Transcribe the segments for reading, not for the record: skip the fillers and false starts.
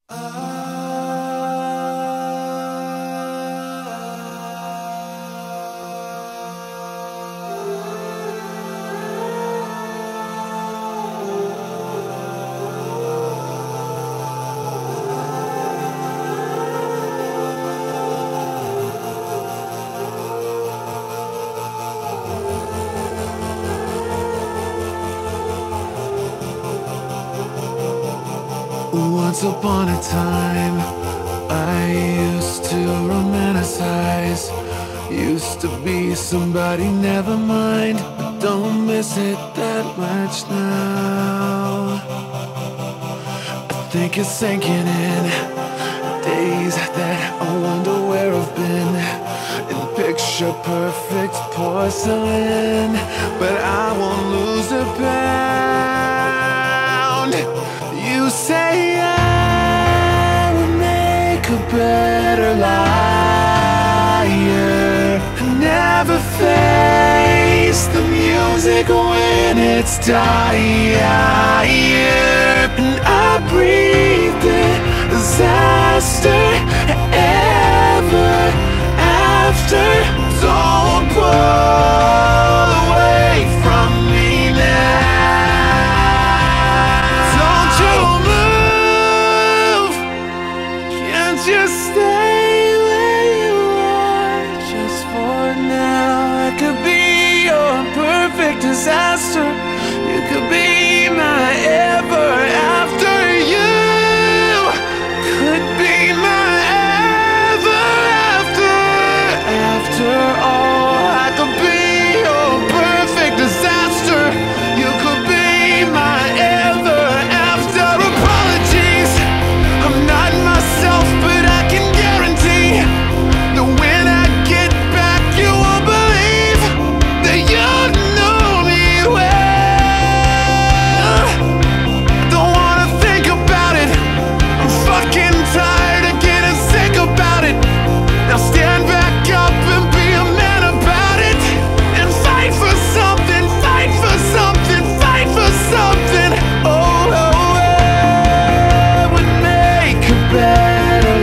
Once upon a time, I used to romanticize. Used to be somebody, never mind, but don't miss it that much now. I think it's sinking in, days that I wonder where I've been, in picture perfect porcelain, but I won't lose a pound. You say I would make a better liar, never face the music when it's dire, and I breathe the disaster ever after. Don't pull away from me now. Don't you move, can't you stay where you are just for now? I could be your perfect disaster. You could be my ever after. You could be my ever after. After all, I could be your perfect disaster. You could be my ever after. Apologies, I'm not myself, but I can guarantee that when I get back, you won't believe that you know me well. Don't wanna think about it, I'm fucking tired of getting sick about it. Now stand back up and be a man about it, and fight for something, fight for something, fight for something. Oh, I would make a better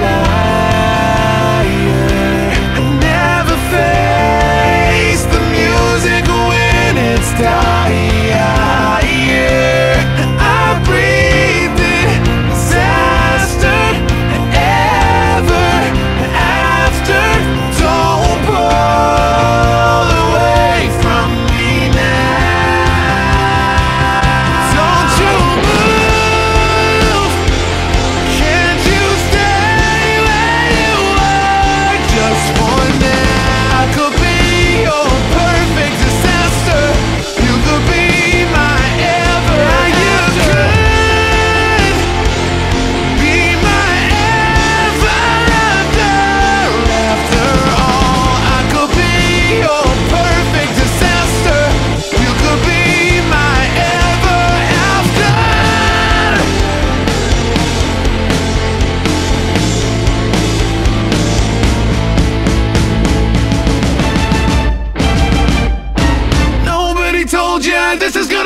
liar, and never face the music when it's dire. I breathe the disaster ever after. Don't pull away from me now. Don't you move, can't you stay where you are just for now? I could be your perfect disaster. You could be my ever after. Be my ever after. After all, I could be your perfect disaster. You could be my ever after. Nobody told you this is gonna